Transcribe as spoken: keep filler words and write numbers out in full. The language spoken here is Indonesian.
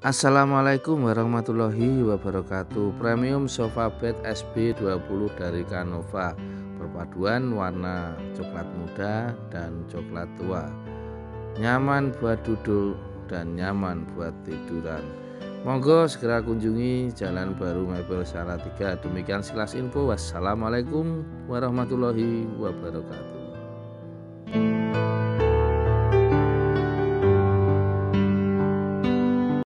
Assalamualaikum warahmatullahi wabarakatuh. Premium sofa bed S B dua puluh dari Canova, perpaduan warna coklat muda dan coklat tua, nyaman buat duduk dan nyaman buat tiduran. Monggo segera kunjungi Jalan Baru Mebel Salatiga. Demikian sekilas info. Wassalamualaikum warahmatullahi wabarakatuh.